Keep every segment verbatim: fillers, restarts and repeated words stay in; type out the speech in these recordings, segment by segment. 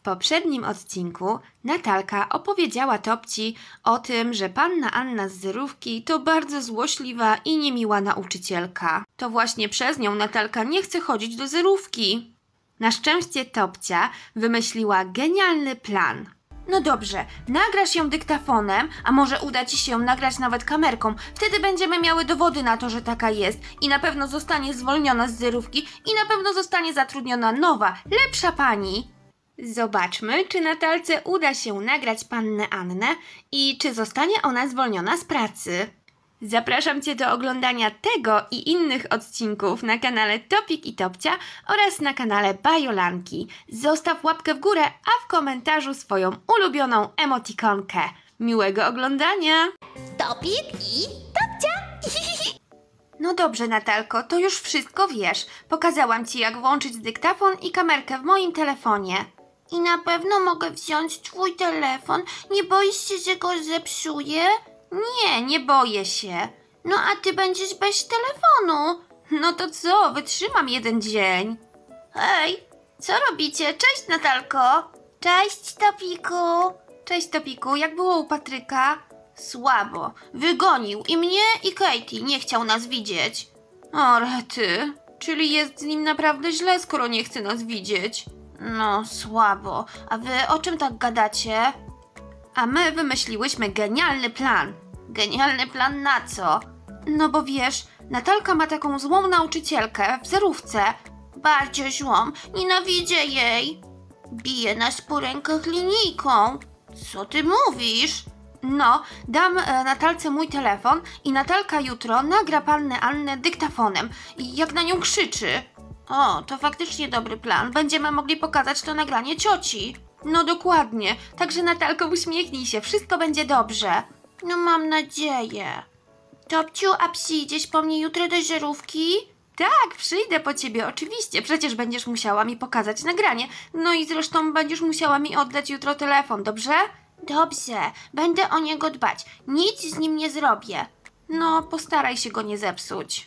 poprzednim odcinku Natalka opowiedziała Topci o tym, że panna Anna z Zerówki to bardzo złośliwa i niemiła nauczycielka. To właśnie przez nią Natalka nie chce chodzić do Zerówki. Na szczęście Topcia wymyśliła genialny plan. No dobrze, nagrasz ją dyktafonem, a może uda ci się ją nagrać nawet kamerką. Wtedy będziemy miały dowody na to, że taka jest i na pewno zostanie zwolniona z Zerówki i na pewno zostanie zatrudniona nowa, lepsza pani. Zobaczmy, czy Natalce uda się nagrać pannę Annę i czy zostanie ona zwolniona z pracy. Zapraszam Cię do oglądania tego i innych odcinków na kanale Topik i Topcia oraz na kanale Bajolanki. Zostaw łapkę w górę, a w komentarzu swoją ulubioną emotikonkę. Miłego oglądania! Topik i Topcia! No dobrze, Natalko, to już wszystko wiesz. Pokazałam Ci, jak włączyć dyktafon i kamerkę w moim telefonie. I na pewno mogę wziąć twój telefon? Nie boisz się, że go zepsuję? Nie, nie boję się. No a ty będziesz bez telefonu. No to co, wytrzymam jeden dzień. Hej, co robicie? Cześć, Natalko. Cześć, Topiku. Cześć, Topiku, jak było u Patryka? Słabo. Wygonił i mnie, i Katie. Nie chciał nas widzieć. O, rety. Czyli jest z nim naprawdę źle, skoro nie chce nas widzieć. No, słabo. A wy o czym tak gadacie? A my wymyśliłyśmy genialny plan. Genialny plan na co? No bo wiesz, Natalka ma taką złą nauczycielkę w Zerówce. Bardzo złą. Nienawidzę jej. Bije nas po rękach linijką. Co ty mówisz? No, dam e, Natalce mój telefon i Natalka jutro nagra pannę Annę dyktafonem. I jak na nią krzyczy. O, to faktycznie dobry plan. Będziemy mogli pokazać to nagranie cioci. No dokładnie. Także Natalko, uśmiechnij się. Wszystko będzie dobrze. No mam nadzieję. Topciu, a przyjdziesz po mnie jutro do Zerówki? Tak, przyjdę po ciebie, oczywiście. Przecież będziesz musiała mi pokazać nagranie. No i zresztą będziesz musiała mi oddać jutro telefon, dobrze? Dobrze, będę o niego dbać. Nic z nim nie zrobię. No, postaraj się go nie zepsuć.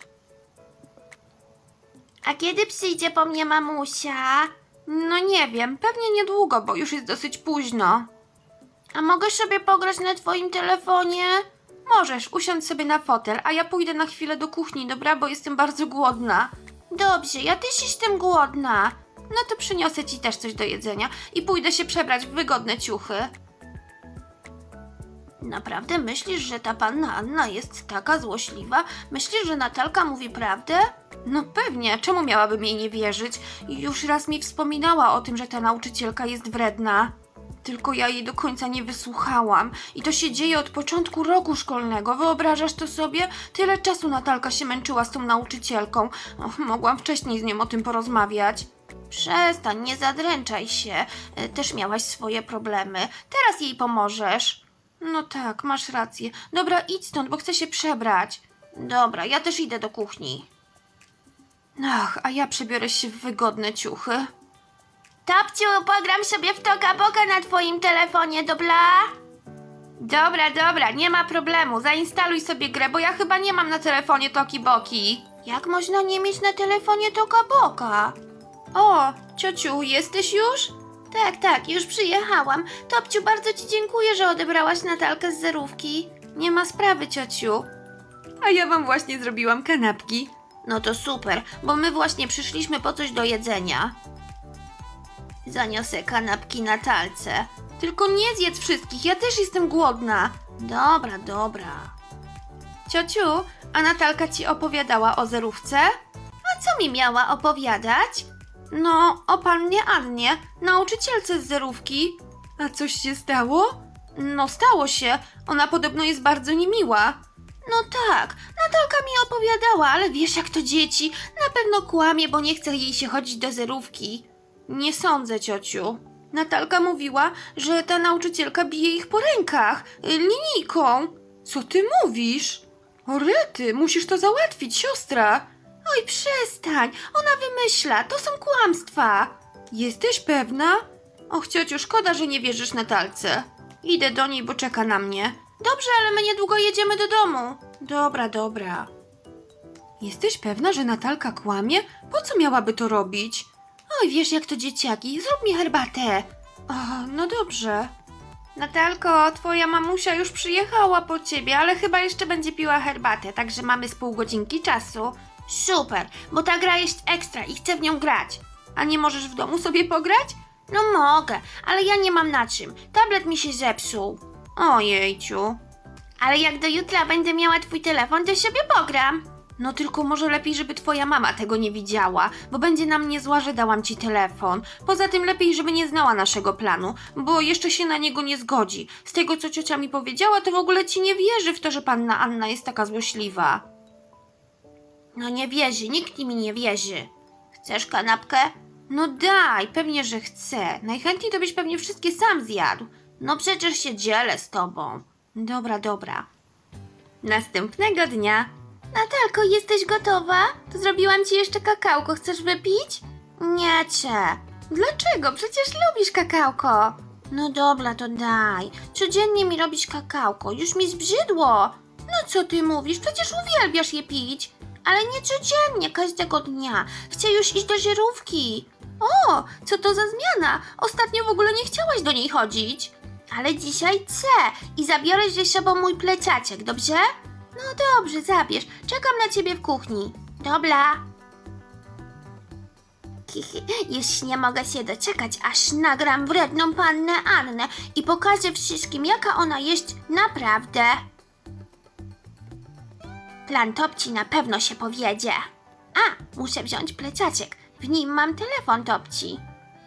A kiedy przyjdzie po mnie mamusia? No nie wiem, pewnie niedługo, bo już jest dosyć późno. A mogę sobie pograć na twoim telefonie? Możesz, usiądź sobie na fotel, a ja pójdę na chwilę do kuchni, dobra? Bo jestem bardzo głodna. Dobrze, ja też jestem głodna. No to przyniosę ci też coś do jedzenia i pójdę się przebrać w wygodne ciuchy. Naprawdę myślisz, że ta panna Anna jest taka złośliwa? Myślisz, że Natalka mówi prawdę? No pewnie, czemu miałabym jej nie wierzyć? Już raz mi wspominała o tym, że ta nauczycielka jest wredna. Tylko ja jej do końca nie wysłuchałam. I to się dzieje od początku roku szkolnego. Wyobrażasz to sobie? Tyle czasu Natalka się męczyła z tą nauczycielką. Och, mogłam wcześniej z nią o tym porozmawiać. Przestań, nie zadręczaj się. Też miałaś swoje problemy. Teraz jej pomożesz. No tak, masz rację. Dobra, idź stąd, bo chcę się przebrać. Dobra, ja też idę do kuchni. Ach, a ja przebiorę się w wygodne ciuchy. Topciu, pogram sobie w Toka Boka na twoim telefonie, dobra? Dobra, dobra, nie ma problemu. Zainstaluj sobie grę, bo ja chyba nie mam na telefonie Toki Boki. Jak można nie mieć na telefonie Toka Boka? O, ciociu, jesteś już? Tak, tak, już przyjechałam. Topciu, bardzo ci dziękuję, że odebrałaś Natalkę z Zerówki. Nie ma sprawy, ciociu. A ja wam właśnie zrobiłam kanapki. No to super, bo my właśnie przyszliśmy po coś do jedzenia. Zaniosę kanapki Natalce. Tylko nie zjedz wszystkich, ja też jestem głodna. Dobra, dobra. Ciociu, a Natalka ci opowiadała o Zerówce? A co mi miała opowiadać? No, o pannie Annie, nauczycielce z Zerówki. A coś się stało? No, stało się. Ona podobno jest bardzo niemiła. No tak, Natalka mi opowiadała, ale wiesz jak to dzieci. Na pewno kłamie, bo nie chce jej się chodzić do Zerówki. Nie sądzę, ciociu. Natalka mówiła, że ta nauczycielka bije ich po rękach, linijką. Co ty mówisz? O rety, musisz to załatwić, siostra. Oj, przestań, ona wymyśla, to są kłamstwa. Jesteś pewna? Och, ciociu, szkoda, że nie wierzysz Natalce. Idę do niej, bo czeka na mnie. Dobrze, ale my niedługo jedziemy do domu. Dobra, dobra. Jesteś pewna, że Natalka kłamie? Po co miałaby to robić? Oj, wiesz jak to dzieciaki, zrób mi herbatę. O, no dobrze. Natalko, twoja mamusia już przyjechała po ciebie, ale chyba jeszcze będzie piła herbatę, także mamy z pół godzinki czasu. Super, bo ta gra jest ekstra i chcę w nią grać. A nie możesz w domu sobie pograć? No mogę, ale ja nie mam na czym. Tablet mi się zepsuł. Ojejciu. Ale jak do jutra będę miała twój telefon, to sobie pogram. No tylko może lepiej, żeby twoja mama tego nie widziała, bo będzie na mnie zła, że dałam ci telefon. Poza tym lepiej, żeby nie znała naszego planu, bo jeszcze się na niego nie zgodzi. Z tego, co ciocia mi powiedziała, to w ogóle ci nie wierzy w to, że panna Anna jest taka złośliwa. No nie wierzy, nikt mi nie wierzy. Chcesz kanapkę? No daj, pewnie, że chcę. Najchętniej to byś pewnie wszystkie sam zjadł. No przecież się dzielę z tobą. Dobra, dobra. Następnego dnia. Natalko, jesteś gotowa? To zrobiłam ci jeszcze kakałko, chcesz wypić? Nie, cie. Dlaczego? Przecież lubisz kakałko. No dobra, to daj. Codziennie mi robisz kakałko, już mi zbrzydło. No co ty mówisz? Przecież uwielbiasz je pić. Ale nie codziennie, każdego dnia. Chcę już iść do żarówki. O, co to za zmiana? Ostatnio w ogóle nie chciałaś do niej chodzić. Ale dzisiaj chcę i zabiorę ze sobą mój plecaczek, dobrze? No dobrze, zabierz. Czekam na ciebie w kuchni. Dobra. Już nie mogę się doczekać, aż nagram wredną pannę Annę i pokażę wszystkim, jaka ona jest naprawdę. Plan Topci na pewno się powiedzie. A, muszę wziąć plecaczek. W nim mam telefon Topci.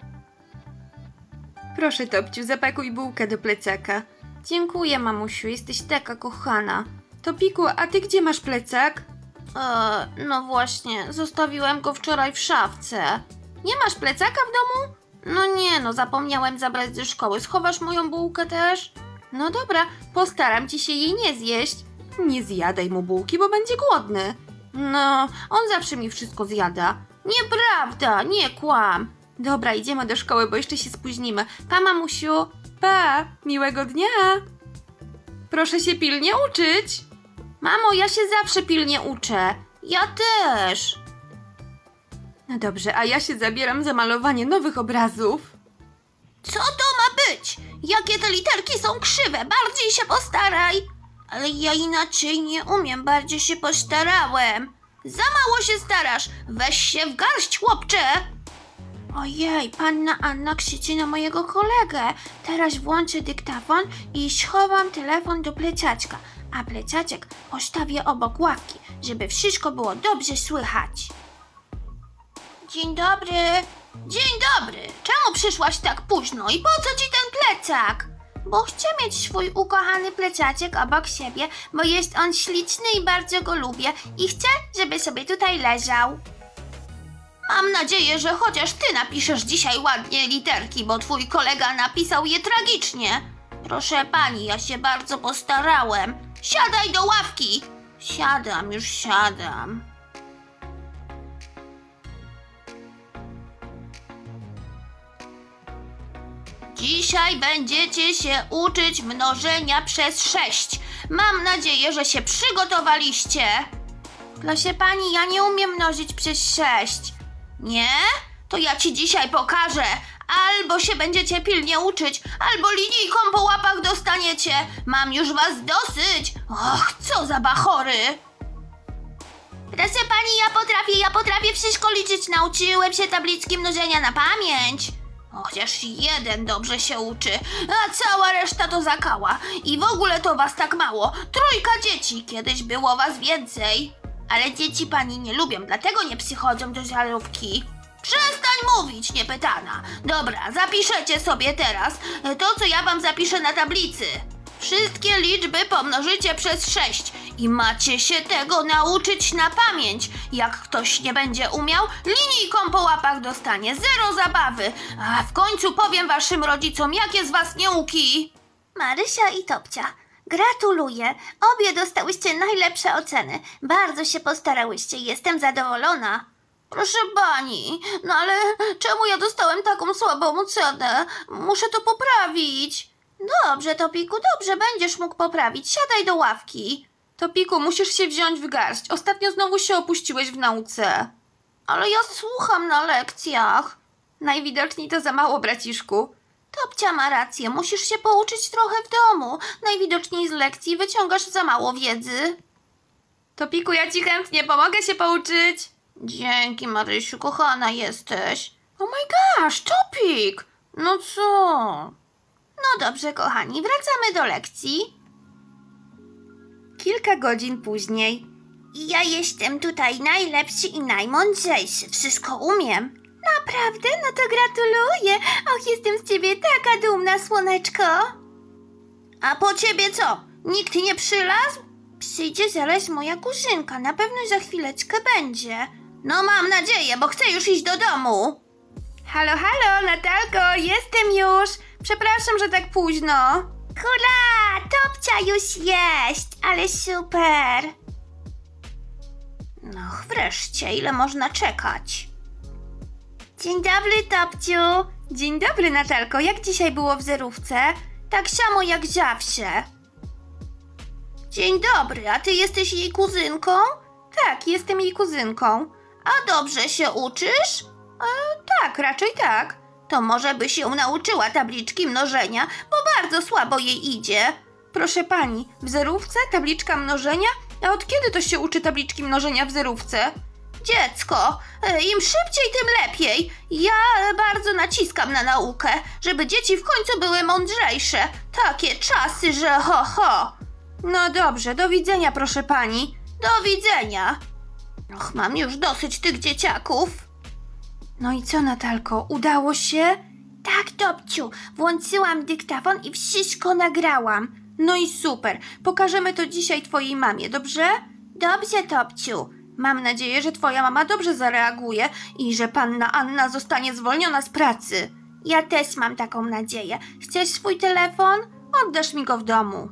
Proszę, Topciu, zapakuj bułkę do plecaka. Dziękuję, mamusiu, jesteś taka kochana. Topiku, a ty gdzie masz plecak? Eee, no właśnie, zostawiłem go wczoraj w szafce. Nie masz plecaka w domu? No nie, no zapomniałem zabrać ze szkoły. Schowasz moją bułkę też? No dobra, postaram ci się jej nie zjeść. Nie zjadaj mu bułki, bo będzie głodny. No, on zawsze mi wszystko zjada. Nieprawda, nie kłam. Dobra, idziemy do szkoły, bo jeszcze się spóźnimy. Pa, mamusiu. Pa, miłego dnia. Proszę się pilnie uczyć. Mamo, ja się zawsze pilnie uczę. Ja też. No dobrze, a ja się zabieram za malowanie nowych obrazów. Co to ma być? Jakie te literki są krzywe, bardziej się postaraj. Ale ja inaczej nie umiem, bardziej się postarałem. Za mało się starasz, weź się w garść, chłopcze. Ojej, panna Anna krzyczy na mojego kolegę. Teraz włączę dyktafon i schowam telefon do plecaczka, a plecaczek postawię obok ławki, żeby wszystko było dobrze słychać. Dzień dobry. Dzień dobry. Czemu przyszłaś tak późno i po co ci ten plecak? Bo chcę mieć swój ukochany plecaczek obok siebie, bo jest on śliczny i bardzo go lubię i chcę, żeby sobie tutaj leżał. Mam nadzieję, że chociaż ty napiszesz dzisiaj ładnie literki, bo twój kolega napisał je tragicznie. Proszę pani, ja się bardzo postarałem. Siadaj do ławki. Siadam, już siadam. Dzisiaj będziecie się uczyć mnożenia przez sześć. Mam nadzieję, że się przygotowaliście. Proszę pani, ja nie umiem mnożyć przez sześć. Nie? To ja ci dzisiaj pokażę. Albo się będziecie pilnie uczyć, albo linijką po łapach dostaniecie. Mam już was dosyć. Och, co za bachory. Proszę pani, ja potrafię, ja potrafię wszystko liczyć. Nauczyłem się tabliczki mnożenia na pamięć. Chociaż jeden dobrze się uczy, a cała reszta to zakała. I w ogóle to was tak mało. Trójka dzieci, kiedyś było was więcej. Ale dzieci pani nie lubią, dlatego nie przychodzą do żarówki. Przestań mówić, niepytana. Dobra, zapiszecie sobie teraz to, co ja wam zapiszę na tablicy. Wszystkie liczby pomnożycie przez sześć i macie się tego nauczyć na pamięć. Jak ktoś nie będzie umiał, linijką po łapach dostanie. Zero zabawy. A w końcu powiem waszym rodzicom, jakie z was nieuki. Marysia i Topcia, gratuluję. Obie dostałyście najlepsze oceny. Bardzo się postarałyście. Jestem zadowolona. Proszę pani, no ale czemu ja dostałem taką słabą ocenę? Muszę to poprawić. Dobrze, Topiku, dobrze, będziesz mógł poprawić. Siadaj do ławki. Topiku, musisz się wziąć w garść. Ostatnio znowu się opuściłeś w nauce. Ale ja słucham na lekcjach. Najwidoczniej to za mało, braciszku. Topcia ma rację, musisz się pouczyć trochę w domu. Najwidoczniej z lekcji wyciągasz za mało wiedzy. Topiku, ja ci chętnie pomogę się pouczyć. Dzięki, Marysiu, kochana jesteś. Oh my gosh, Topik! No co? No dobrze, kochani, wracamy do lekcji. Kilka godzin później. Ja jestem tutaj najlepszy i najmądrzejszy. Wszystko umiem. Naprawdę? No to gratuluję. Och, jestem z ciebie taka dumna, słoneczko. A po ciebie co? Nikt nie przylazł? Przyjdzie zaraz moja kuzynka. Na pewno za chwileczkę będzie. No mam nadzieję, bo chcę już iść do domu. Halo, halo, Natalko, jestem już. Przepraszam, że tak późno. Hurra! Topcia już jest! Ale super! No wreszcie, ile można czekać? Dzień dobry, Topciu! Dzień dobry, Natalko, jak dzisiaj było w zerówce? Tak samo jak zawsze. Dzień dobry, a ty jesteś jej kuzynką? Tak, jestem jej kuzynką. A dobrze się uczysz? E, tak, raczej tak. To może by się nauczyła tabliczki mnożenia, bo bardzo słabo jej idzie. Proszę pani, w zerówce tabliczka mnożenia? A od kiedy to się uczy tabliczki mnożenia w zerówce? Dziecko, im szybciej, tym lepiej. Ja bardzo naciskam na naukę, żeby dzieci w końcu były mądrzejsze. Takie czasy, że ho, ho. No dobrze, do widzenia, proszę pani. Do widzenia. Och, mam już dosyć tych dzieciaków. No i co, Natalko, udało się? Tak, Topciu, włączyłam dyktafon i wszystko nagrałam. No i super, pokażemy to dzisiaj twojej mamie, dobrze? Dobrze, Topciu. Mam nadzieję, że twoja mama dobrze zareaguje i że panna Anna zostanie zwolniona z pracy. Ja też mam taką nadzieję. Chcesz swój telefon? Oddasz mi go w domu.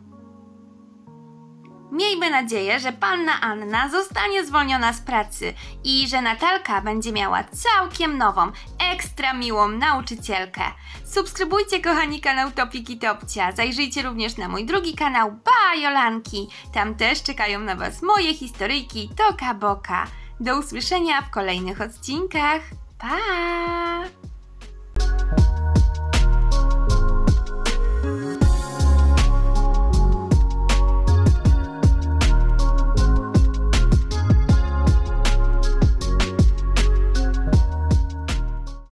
Miejmy nadzieję, że panna Anna zostanie zwolniona z pracy i że Natalka będzie miała całkiem nową, ekstra miłą nauczycielkę. Subskrybujcie, kochani, kanał Topik i Topcia. Zajrzyjcie również na mój drugi kanał Bajolanki. Tam też czekają na was moje historyjki Toka Boka. Do usłyszenia w kolejnych odcinkach. Pa!